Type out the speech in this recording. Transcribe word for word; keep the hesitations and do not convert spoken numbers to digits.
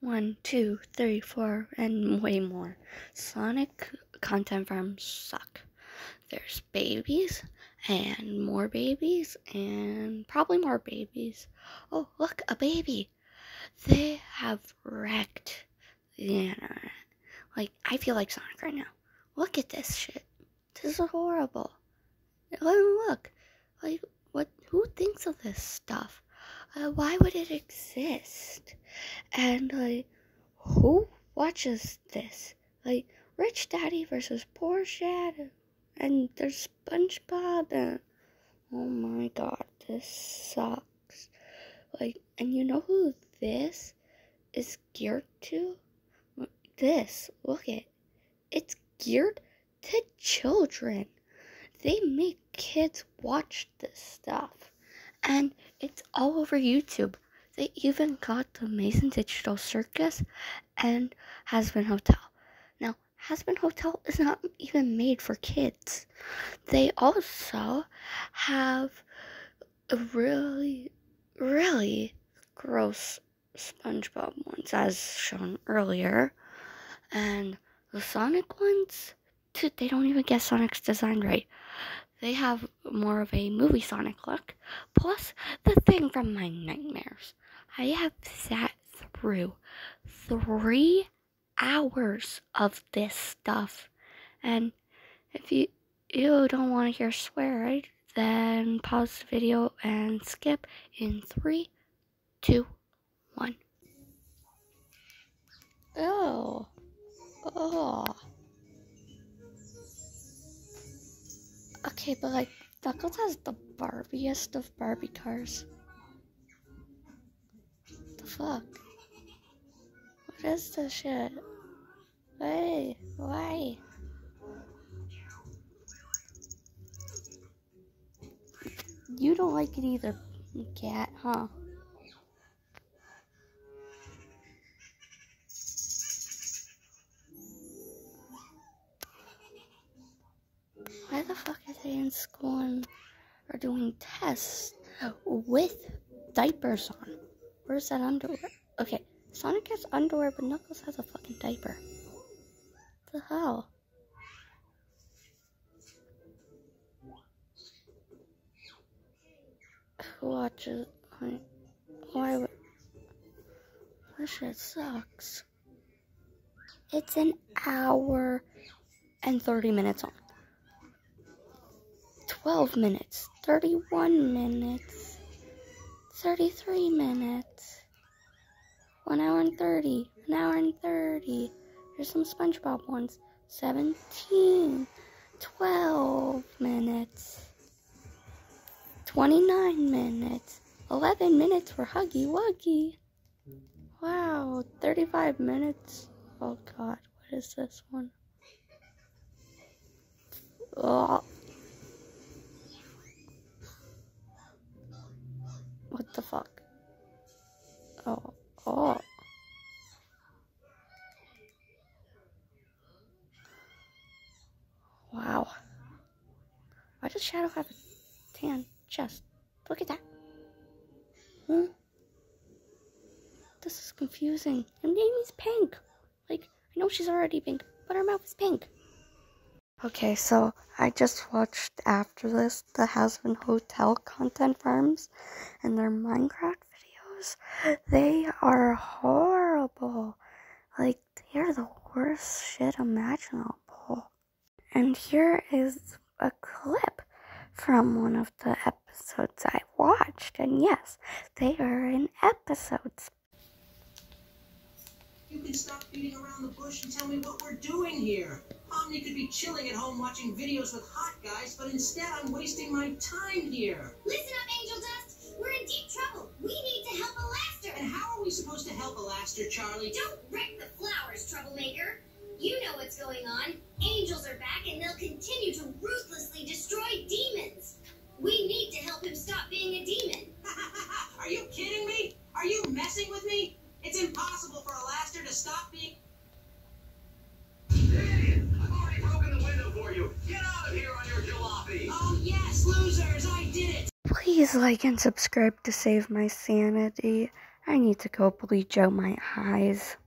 one, two, three, four, and way more. Sonic content farms suck. There's babies, and more babies, and probably more babies. Oh, look, a baby. They have wrecked the internet. Like, I feel like Sonic right now. Look at this shit. This is horrible. Look, like, what? Who thinks of this stuff? Uh, why would it exist? And, like, who watches this? Like, Rich Daddy versus Poor Dad, and there's SpongeBob, and oh my god, this sucks. Like, and you know who this is geared to? This, look at it. It's geared to children. They make kids watch this stuff, and it's all over YouTube. They even got the Mason Digital Circus and Hazbin Hotel. Now, Hazbin Hotel is not even made for kids. They also have a really, really gross SpongeBob ones, as shown earlier. And the Sonic ones, dude, they don't even get Sonic's design right. They have more of a movie Sonic look. Plus, the thing from my nightmares. I have sat through three hours of this stuff. And if you, you don't want to hear swear, right, then pause the video and skip in three, two, one. Oh. Oh. Okay, but like, Knuckles has the Barbiest of Barbie cars. What the fuck? What is this shit? Hey, why? You don't like it either, cat, huh? Why the fuck are they in school and are doing tests with diapers on? Where's that underwear? Okay, Sonic has underwear, but Knuckles has a fucking diaper. What the hell? Who watches? Why would? This shit sucks. It's an hour and thirty minutes on. twelve minutes, thirty-one minutes, thirty-three minutes, one hour and thirty, an hour and thirty. Here's some SpongeBob ones, seventeen, twelve minutes, twenty-nine minutes, eleven minutes for Huggy Wuggy. Wow, thirty-five minutes. Oh god, what is this one? Oh. What the fuck? Oh, oh. Wow. Why does Shadow have a tan chest? Look at that. Huh? This is confusing. And Amy's pink. Like, I know she's already pink, but her mouth is pink. Okay, so I just watched after this the Hazbin Hotel content farms and their Minecraft videos. They are horrible. Like, they're the worst shit imaginable. And here is a clip from one of the episodes I watched. And yes, they are in episodes. You can stop beating around the bush and tell me what we're doing here. Omni could be chilling at home watching videos with hot guys, but instead I'm wasting my time here. Listen up, Angel Dust. We're in deep trouble. We need to help Elaster. And how are we supposed to help Elaster, Charlie? Don't wreck the flowers, troublemaker. You know what's going on. Angels are back, and they'll continue to ruthlessly destroy demons. We need to help him stop being a demon. Are you kidding me? Are you messing with me? It's impossible for Elaster to stop being... Idiot! I've already broken the window for you. Get out of here on your jalopy! Oh yes, losers, I did it! Please like and subscribe to save my sanity. I need to go bleach out my eyes.